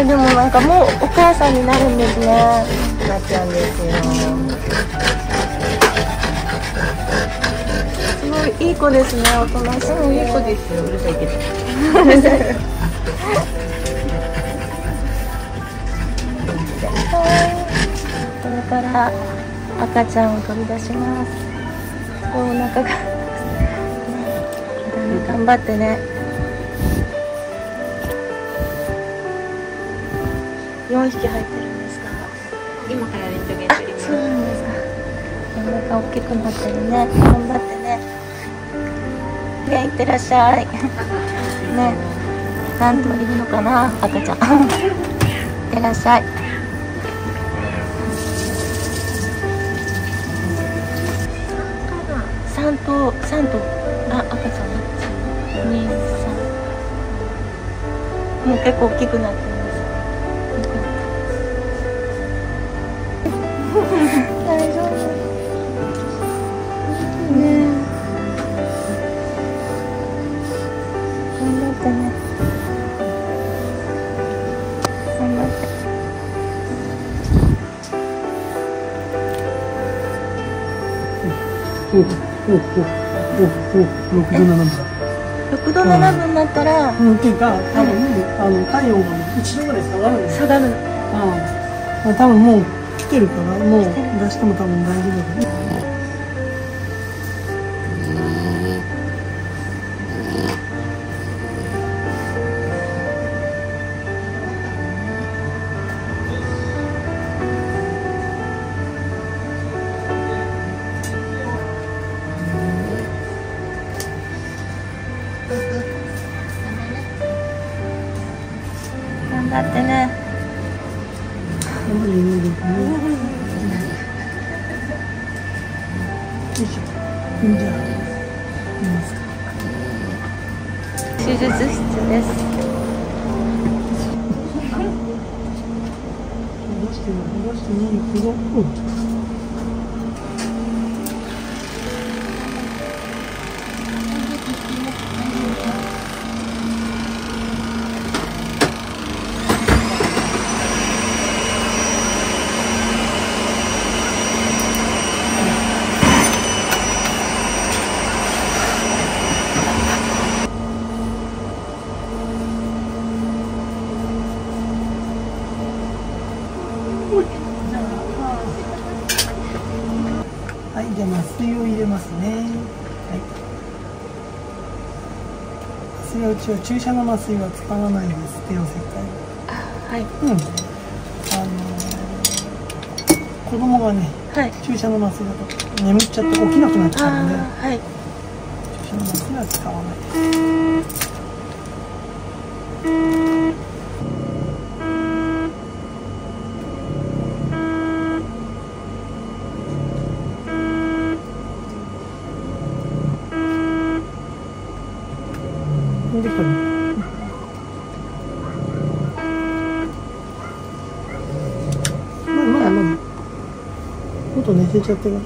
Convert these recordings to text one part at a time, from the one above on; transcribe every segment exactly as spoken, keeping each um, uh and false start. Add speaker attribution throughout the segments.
Speaker 1: でもなんかもうお母さんになるんですね。なっちゃうんですよ。すごいいい子ですね。おとなしい、うん、いい子ですよ。うるさいけど。これから赤ちゃんを取り出します。お腹が頑張ってね。よんひき入ってるんですか。
Speaker 2: 今からレントゲン取ります。
Speaker 1: そうなんですか。お腹大きくなってるね。頑張ってね。ね、いってらっしゃい。ね、何頭いるのかな、赤ちゃん。いってらっしゃい。三頭、三頭、あ、赤ちゃん。二、三。もう結構大きくなってます。大丈夫。ね。頑張ってね。頑張って。
Speaker 3: おおおおお六度七分。
Speaker 1: 六度七分になったら。
Speaker 3: うんっていうか多分あの体温が一度ぐらい下がるんです。
Speaker 1: 下がる。
Speaker 3: ああ、多分もう来てるからもう出しても多分大丈夫だ。
Speaker 1: 頑張ってね。
Speaker 3: よいしょ。じゃあ、見ますか。
Speaker 1: 手術室です。
Speaker 3: 戻して戻してね、戻る。はい、じゃあ麻酔を入れますね。はい。麻酔はうちは注射の麻酔は使わないです。帝王切開。
Speaker 1: はい。
Speaker 3: うん。あのー、子供がね、
Speaker 1: はい。
Speaker 3: 注射の麻酔だと眠っちゃって起きなくなっちゃうので、
Speaker 1: はい。
Speaker 3: 注射の麻酔は使わないです。できたね。まあまあまあ。もっと寝せちゃってる。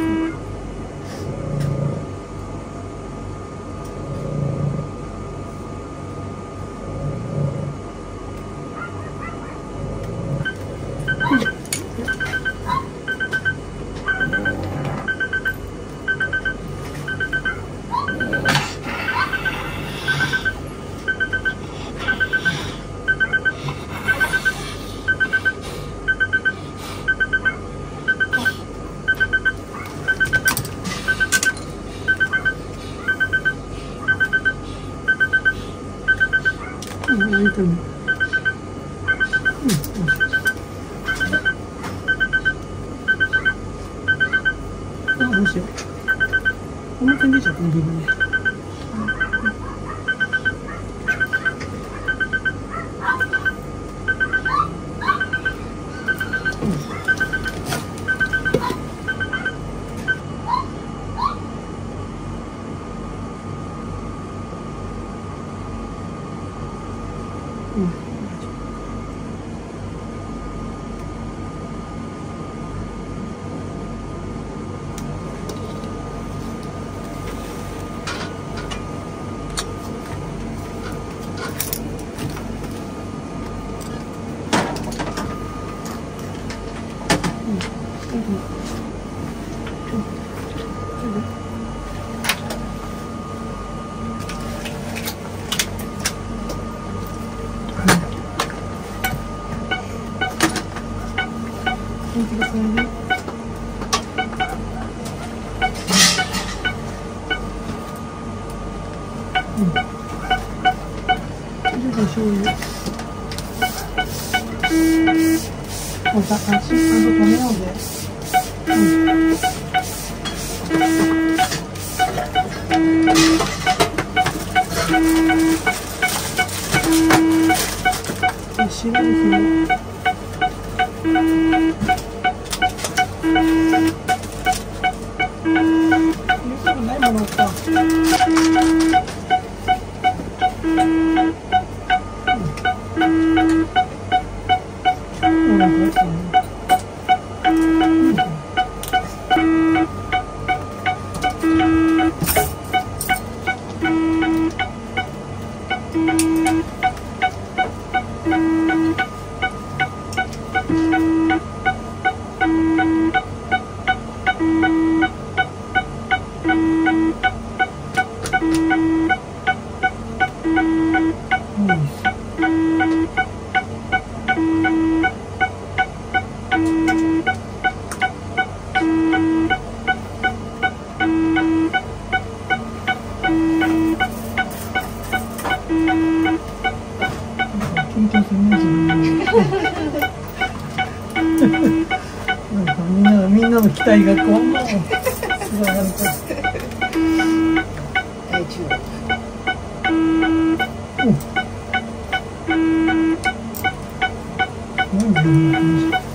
Speaker 3: うん、開いたね。うん、あ、どうしよう。こんな感じじゃん、この部分ね。うん。うん醤油。おさ、足、あと止めようぜ。うん。白い紐。ないものか。みんなのみんなの期待がこんなすごいあるから。大丈夫。なんでなんだ。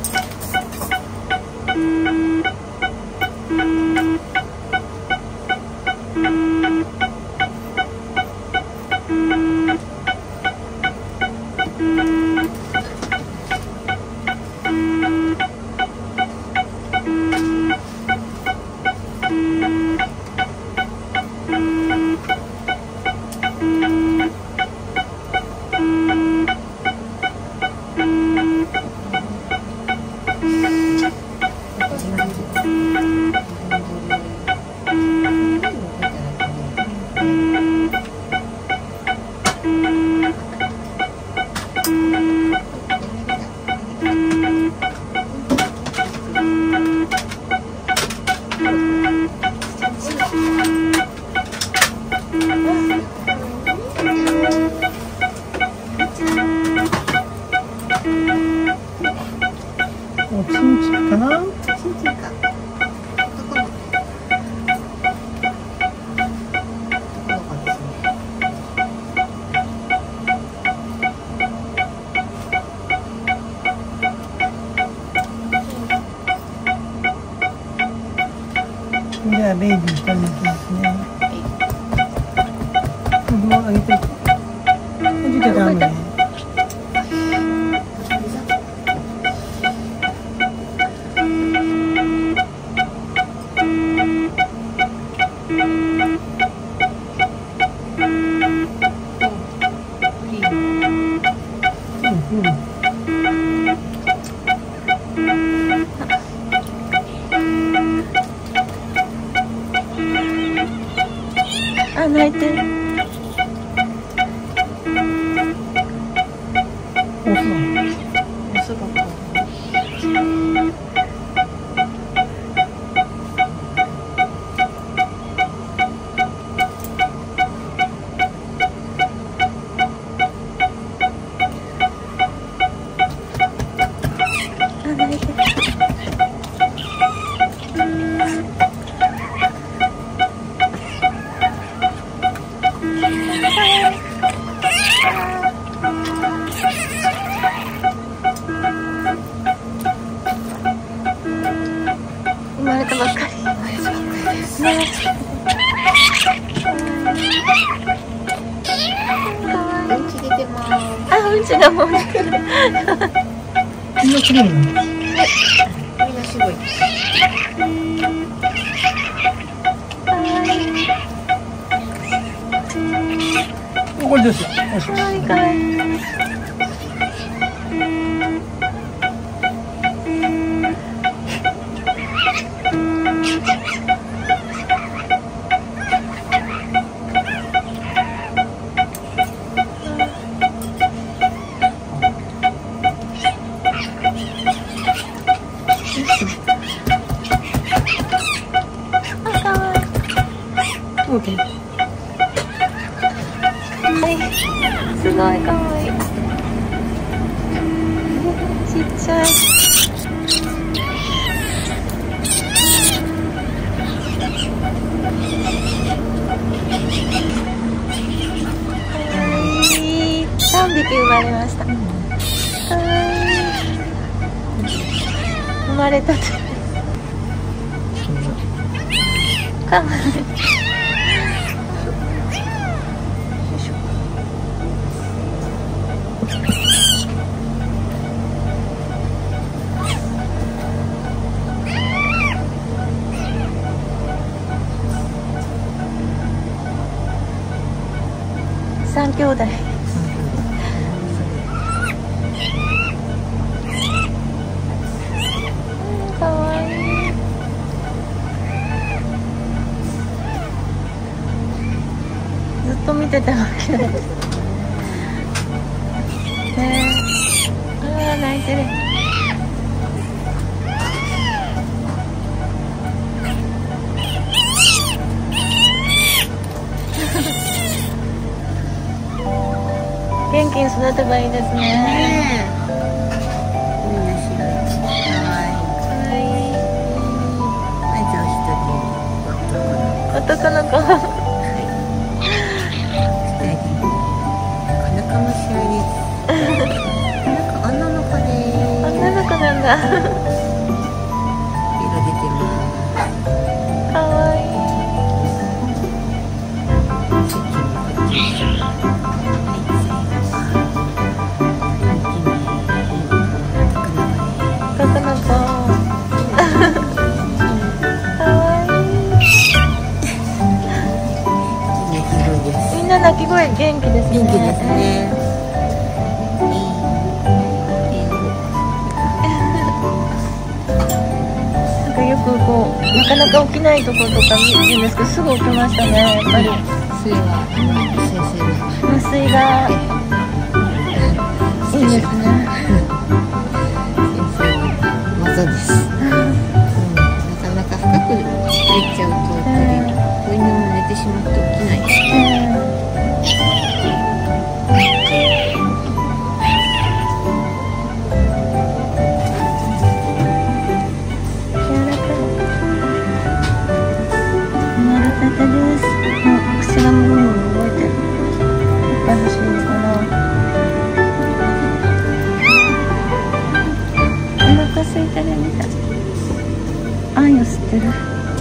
Speaker 3: おちんちんかな？ちんちんか。じゃあベイビー下に行きますね。もうあげて。じゃあダメね。
Speaker 1: あ、泣いてる。オスだ。あ、泣いてる。生まれたばっかり。ね。
Speaker 2: うんち出てます。
Speaker 1: あ、うんちがもう出てる。
Speaker 3: みんなすごいね。
Speaker 2: みんなすごい。
Speaker 3: これですよ。よしよし。
Speaker 1: かわいいかわいい。あ、かわいい。
Speaker 3: オッケー。
Speaker 1: い。すごいかわいい。ちっちゃい。さんびき生まれました。かわいい。生まれたて。かわいい。三兄弟。かわいい。ずっと見てても綺麗です。ねえ、ああ泣いてる。元気に育てばいいですね。
Speaker 2: ねえ。みんな白い。かわいい。
Speaker 1: かわいい。
Speaker 2: まずお一人男の子。
Speaker 1: 男の子。
Speaker 2: 二人この子も白いです。この子女の子です。
Speaker 1: 女の子なんだ。
Speaker 2: 色出てます。
Speaker 1: かわいい。
Speaker 2: 席もこっち。
Speaker 1: 男の子。かわいい。みんな鳴き声元気ですね。
Speaker 2: 元気ですね。
Speaker 1: なんかよくこうなかなか起きないところとか見るんですけど、すぐ起きましたね。やっぱり。
Speaker 2: それは先生の
Speaker 1: 麻酔がいいですね。
Speaker 2: 技です。うん、なかなか深く入っちゃうとやっぱり子犬も寝てしまって起きない。
Speaker 1: あんよ吸ってる。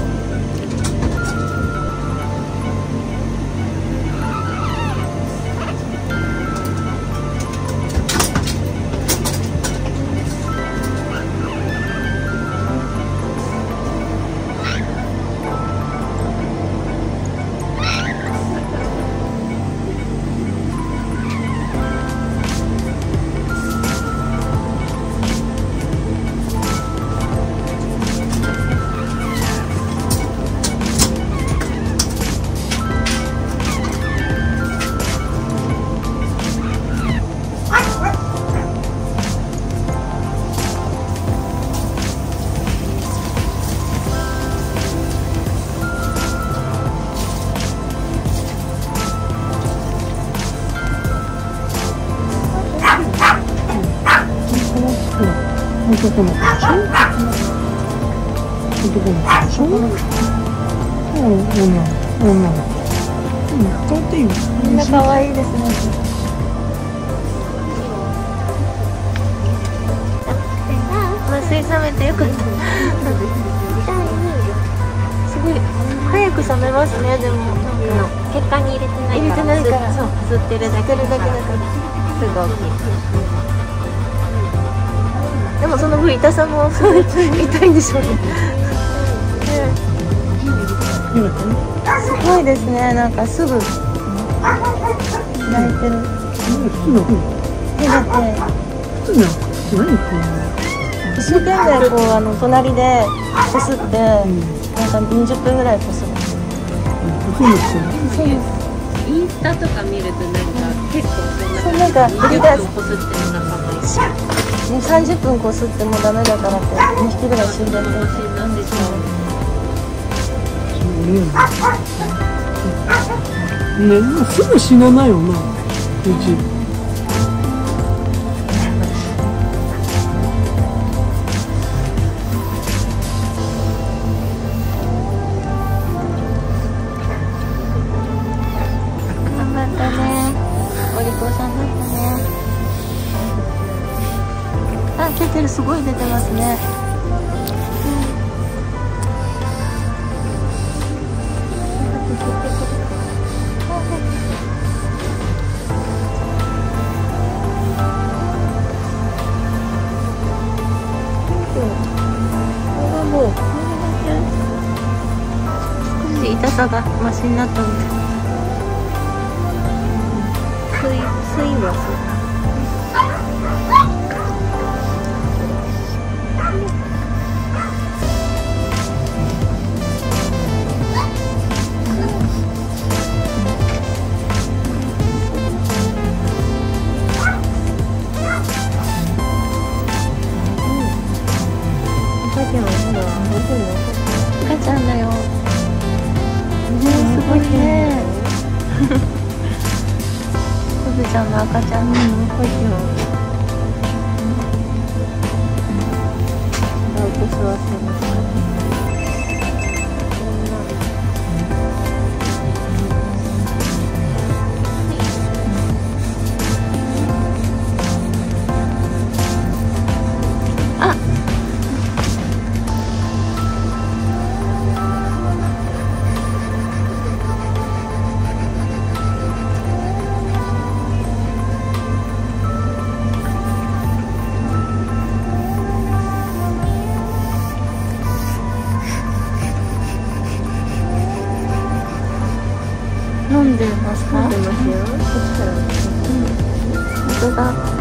Speaker 3: 男の子でしょ。男の子でしょ。うん、女の子、女の子。うん、変わっていいよ。
Speaker 1: みんな可愛いですね。麻酔冷めてよかった。すごい早く冷めますね。でも
Speaker 2: 血管に入れてないから。
Speaker 1: 入れてないから。
Speaker 2: そう、吸ってるだけだから。すぐ起きる。
Speaker 1: でもその分痛さも痛いんでしょうね。すごいですね。なんかすぐ泣いてる。手だって
Speaker 3: 普通の何こ
Speaker 1: 一生懸命こうあの隣でこすって、なんかにじゅっぷんぐらいこする。
Speaker 3: そうです。
Speaker 2: インスタとか見るとなんか結構
Speaker 1: そう、なんか売り出す。
Speaker 2: こすってる仲間いて。
Speaker 1: もうさんじゅっぷんこすってもダメだからってにひきぐらい死んでる。
Speaker 2: なんでしょう。
Speaker 3: 見ね、すぐ死なないよな、うち。
Speaker 1: 頑張ったね。お利口さんだったね。あ、出てる、すごい出てますね。少し痛さがマシになったんで。
Speaker 2: 水水はそう。
Speaker 1: 赤ちゃんだよ。ね、すごいね。すずちゃんの赤ちゃん。うん、赤ちゃん。ラウト座ってますからね。飲んでますか？
Speaker 2: 飲んでますよ。そしたら、うん、
Speaker 1: 本当だ。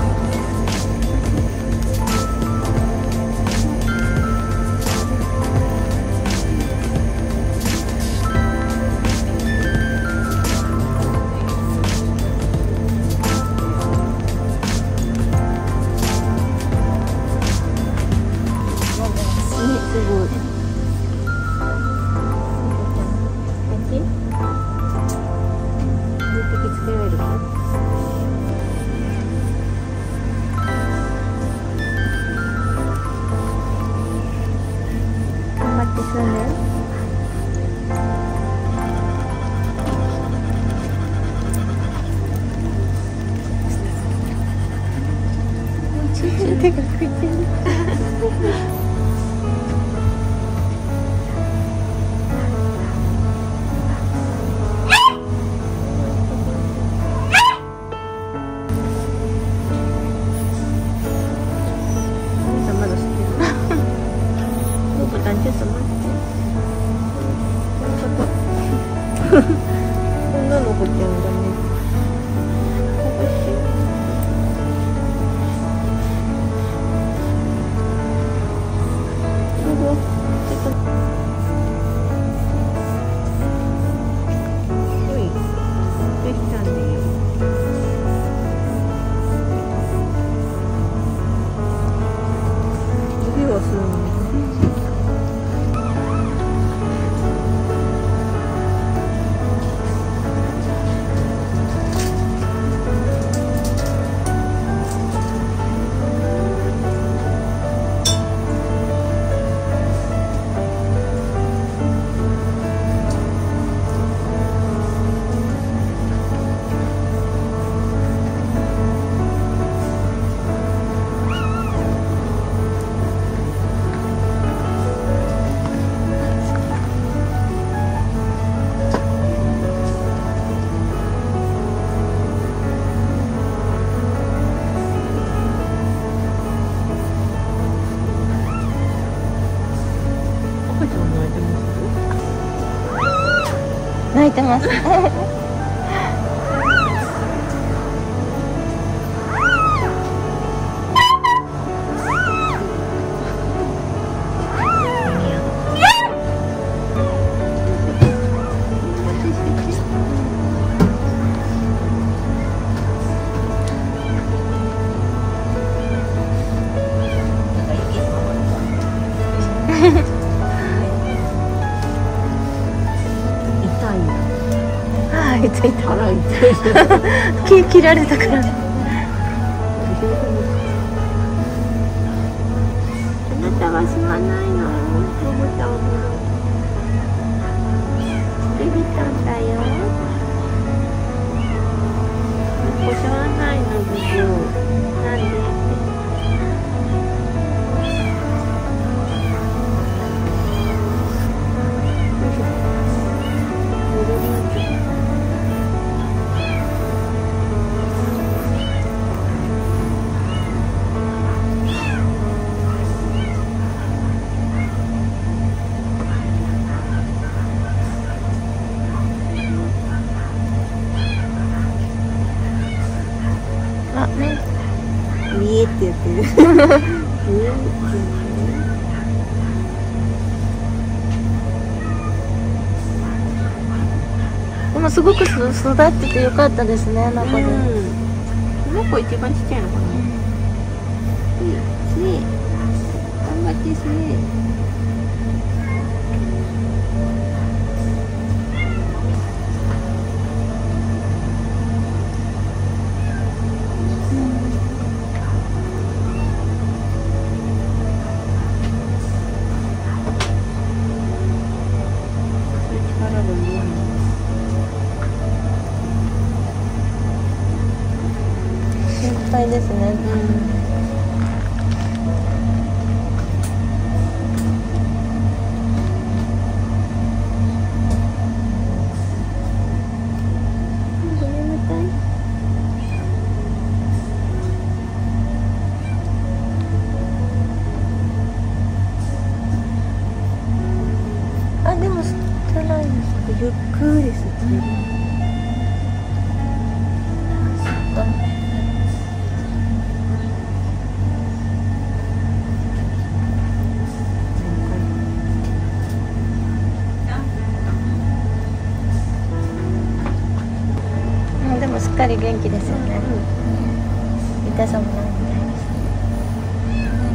Speaker 1: すごい。
Speaker 2: つけられるか。
Speaker 1: 頑張って住んで。ちょちょ手が拭いてる。
Speaker 2: ちょっと待って。女の子ちゃんだね。おいしい。どうぞ。ちょっと。ほい。できたね。指をするの。泣いてます。はい。
Speaker 1: いついた。
Speaker 2: 腹痛い。
Speaker 1: 切切られたから。
Speaker 2: あなたは吸わないの？おもちゃおもろ。ビビったんだよ。こしわないのビビ。なんで？
Speaker 1: あ、ね。
Speaker 2: 見えってやってる。見えってね。
Speaker 1: でもすごくす育っててよかったですね、中で。
Speaker 2: うん。この子一番ちっちゃいのかな。すえ、すえ。頑張ってすえ。
Speaker 1: 心配ですね。あ、でも吸ってないんですか。
Speaker 2: ゆっくり吸ってる。
Speaker 1: 吸った。でもすっかり元気ですよね。うん、痛さもないみたいです。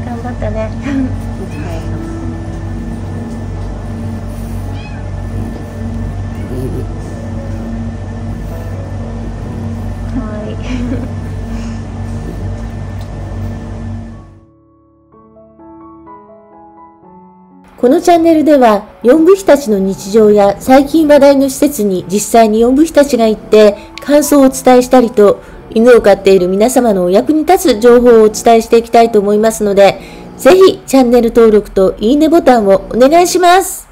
Speaker 1: 頑張ったね。はい。
Speaker 4: このチャンネルでは、四部飛たちの日常や最近話題の施設に実際に四部飛たちが行って感想をお伝えしたりと、犬を飼っている皆様のお役に立つ情報をお伝えしていきたいと思いますので、ぜひチャンネル登録といいねボタンをお願いします。